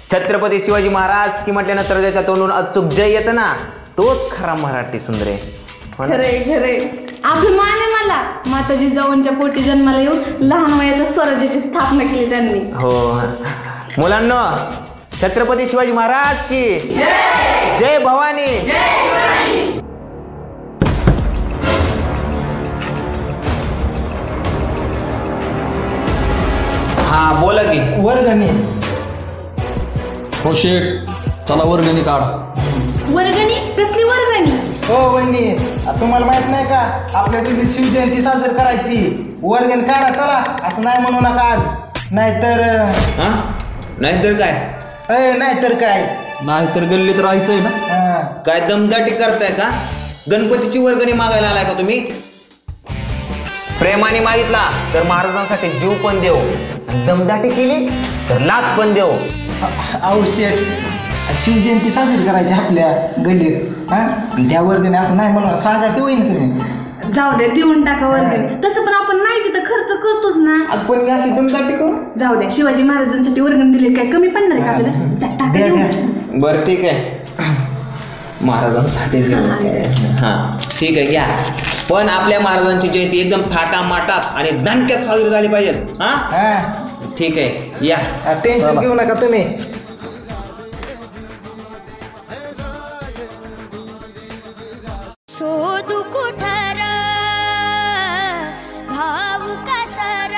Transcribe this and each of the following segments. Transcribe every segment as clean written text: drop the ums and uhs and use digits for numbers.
छत्रपती शिवाजी महाराज की म्हटल्यानंतर ज्याच्या तोंडून अचूक जय येतं ना तोच खरा मराठी सुंदर आहे. खरे खरे अभिमान आहे मला. माताजी जाऊनच्या पोटी जन्माला येऊन लहान वयातच स्वराज्याची स्थापना केली त्यांनी. हो मुलांना छत्रपती शिवाजी महाराज की जय. जय भवानी. जय. हा बोला की. वर्गणी. हो शेठ चला वर्गणी काढ. वर्गणी कसली वर्गणी? हो वहिनी तुम्हाला माहित नाही का आपल्या दिल्लीत शिवजयंती साजरी करायची. वर्गणी काढा चला. असं नाही म्हणू नका आज. नाहीतर नाहीतर काय? नाहीतर काय? नाहीतर गल्लीत राहायचंय ना. काय दमदाटी करताय का? गणपतीची वर्गणी मागायला आलाय का तुम्ही? प्रेमाने मागितला तर महाराजांसाठी जीव पण देऊ. दमदाटी केली तर लाख पण देऊ. अहो शेठ शिवजयंती साजरी करायची आपल्या गल्लीत. त्या वर्गणी असं नाही म्हणून सांगा की वहिनी तुम्ही. जाऊ दे देऊन टाका वर्गणी. तसं पण आपण नाही तिथं खर्च करतोच ना. आपण अशी दमदाटी करू. जाऊ दे शिवाजी महाराजांसाठी वर्गणी दिली काय कमी पडणार का आपल्याला? बरं ठीक आहे महाराजांसाठी. हा ठीक आहे घ्या. पण आपल्या महाराजांची जयंती एकदम थाटामाटात आणि दणक्यात साजरी झाली पाहिजे. हा ठीक आहे या. टेन्शन घेऊ नका तुम्ही. शोधू कुठर भाऊ कसर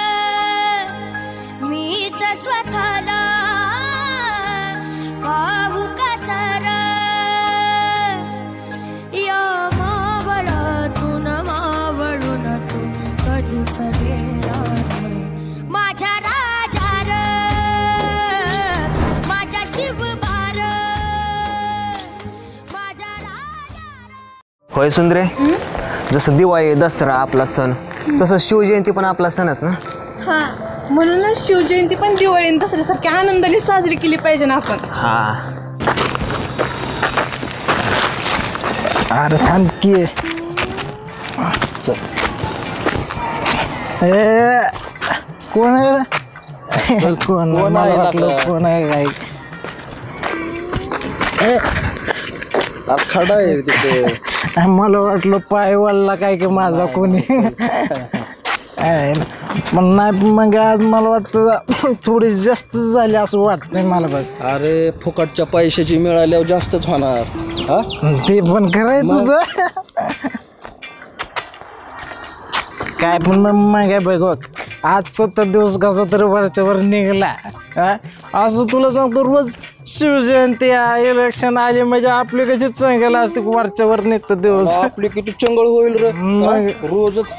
मीच स्वतःला भाऊ कसर या मावळातून मावळून तू कधीच गेला माझ्या राजार माझ्या शिवबार माझ्या राजार. होय सुंदरे जसं दिवाळी दसरा आपला सण तसं शिवजयंती पण आपला सणच ना. हा म्हणूनच शिवजयंती पण दिवाळी आणि दसऱ्यासारख्या आनंदाने साजरी केली पाहिजे ना आपण. हा अरे थांब की. कोण आहे? कोण मला वाटलं कोण आहे काय. खडा आहे तिथे. मला वाटलं पाय वळला काय की माझा कोणी. पण नाही मग आज मला वाटतं थोडी जास्त झाली असं वाटतंय मला बघ. अरे फुकटच्या पैशाची मिळाल्यावर जास्तच होणार. ते पण खरंय तुझं. काय पण मग बघ आज 7 दिवस कसा तरी वरच्यावर निघला. असं तुला सांगतो रोज शिवजयंती इलेक्शन आली म्हणजे आपली कशी चंगल असते वरच्यावर निघतं दिवस. आपली किती चंगळ होईल रे रोजच.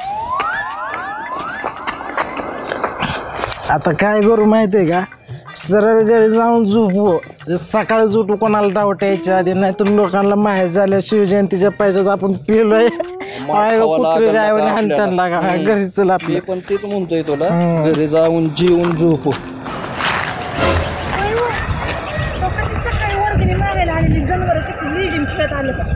आता काय करू माहितीये का सरळ घरी जाऊन झोपू. सकाळी उठू कोणाला डाऊट यायच्या आधी नाही तर लोकांना माहीत झालं शिवजयंतीच्या पैशात आपण पिलोय कुत्रे जायला हाणताना लागा घरी चला आपली. पण तेच म्हणतोय तुला घरी जाऊन जेवून झोपू. सकाळी वर्गणी मागायला आलेली जनावर कशी लेझिम खेळत आलं का.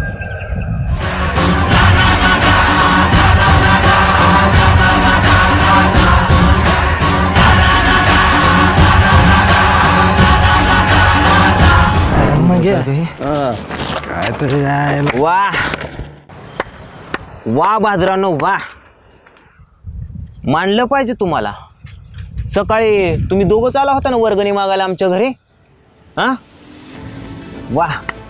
काय तरी वा वा बाजरानो वा. मानलं पाहिजे तुम्हाला. सकाळी तुम्ही दोघंच आला होता ना वर्गणी मागायला आमच्या घरी. हा वा.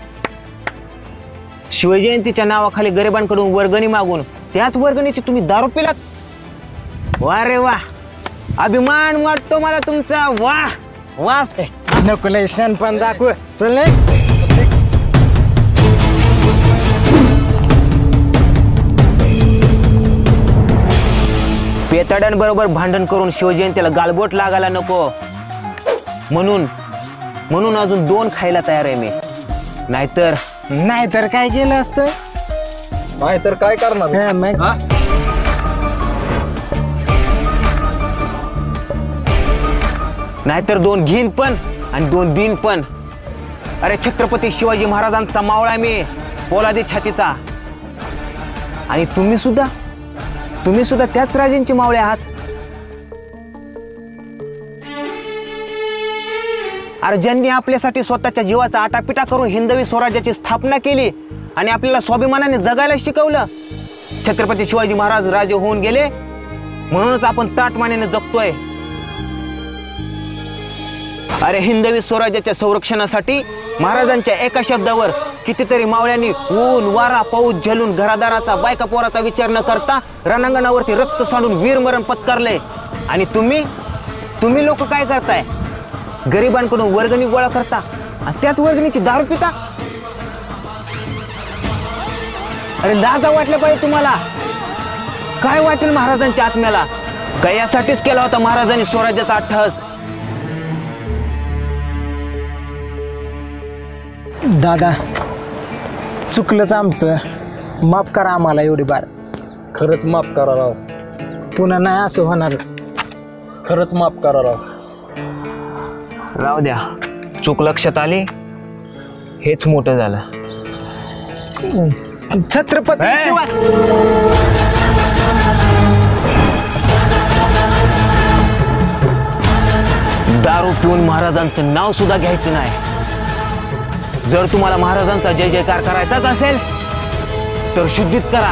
शिवजयंतीच्या नावाखाली गरिबांकडून वर्गणी मागून त्याच वर्गणीची तुम्ही दारू पिलात. वा रे वा. अभिमान वाटतो मला तुमचा. वा वा. नको लय पण दाखव चल नाही. पेताड्यांबरोबर भांडण करून शिवजयंतीला गालबोट लागायला नको म्हणून अजून 2 खायला तयार आहे मी. नाहीतर काय केलं असतं. नाहीतर काय करणार. नाहीतर 2 घेईन पण आणि 2 दिन पण. अरे छत्रपती शिवाजी महाराजांचा मावळा मी पोलादी छातीचा. आणि तुम्ही सुद्धा त्याच राजांचे मावळे आहात. अरे ज्यांनी आपल्यासाठी स्वतःच्या जीवाचा आटापिटा करून हिंदवी स्वराज्याची स्थापना केली आणि आपल्याला स्वाभिमानाने जगायला शिकवलं. छत्रपती शिवाजी महाराज राजे होऊन गेले म्हणूनच आपण ताटमानेने जगतोय. अरे हिंदवी स्वराज्याच्या संरक्षणासाठी महाराजांच्या एका शब्दावर कितीतरी मावळ्यांनी ऊन वारा पाऊस झेलून घरादाराचा बायका पोराचा विचार न करता रणांगणावरती रक्त सांडून वीरमरण पत्करले. आणि तुम्ही लोक काय करताय? गरिबांकडून वर्गणी गोळा करता आणि त्याच वर्गणीची दारू पिता. अरे लाजा वाटल्या पाहिजे तुम्हाला. काय वाटेल महाराजांच्या आत्म्याला? काय यासाठीच केला होता महाराजांनी स्वराज्याचा अट्टहास. दादा चुकलंच आमचं, माफ करा आम्हाला एवढी बार. खरंच माफ करा राव. पुन्हा नाही असं होणार. खरंच माफ करा राव. राहू द्या, चूक लक्षात आली हेच मोठं झालं. छत्रपती शिवाजी दारू पिऊन महाराजांचं नाव सुद्धा घ्यायचं नाही. जर तुम्हाला महाराजांचा जय जयकार करायचाच असेल तर शुद्धीत करा.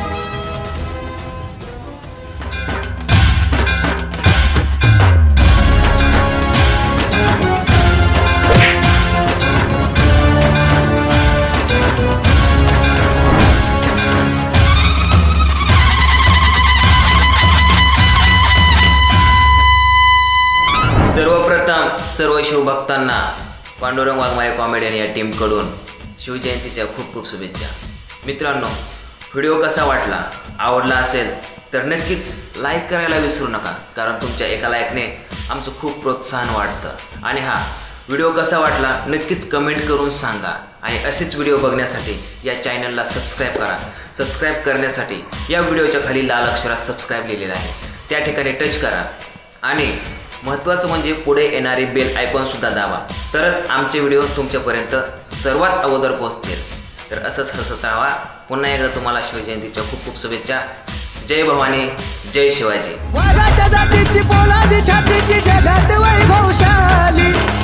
सर्वप्रथम सर्व शिवभक्तांना पांडुरंग वाघमारे कॉमेडियन या टीमकडून शिवजयंतीच्या खूप खूप शुभेच्छा. मित्रांनो, व्हिडिओ कसा वाटला? आवडला असेल तर नक्कीच लाईक करायला विसरू नका, कारण तुमच्या एका लाईकने आमचं खूप प्रोत्साहन वाढतं. आणि हा व्हिडिओ कसा वाटला नक्कीच कमेंट करून सांगा. आणि असेच व्हिडिओ बघण्यासाठी या चॅनलला सबस्क्राईब करा. सबस्क्राईब करण्यासाठी या व्हिडिओच्या खाली लाल अक्षरात सबस्क्राईब लिहिलेलं आहे, त्या ठिकाणी टच करा. आणि महत्त्वाचं म्हणजे पुढे येणारी बेल आयकॉनसुद्धा दाबा, तरच आमचे व्हिडिओ तुमच्यापर्यंत सर्वात अगोदर पोहोचतील. तर असंच हसत राहा. पुन्हा एकदा तुम्हाला शिवजयंतीच्या खूप खूप शुभेच्छा. जय भवानी, जय शिवाजी. वाघाच्या जातीची पोलादी छातीची जगात वैभवशाली.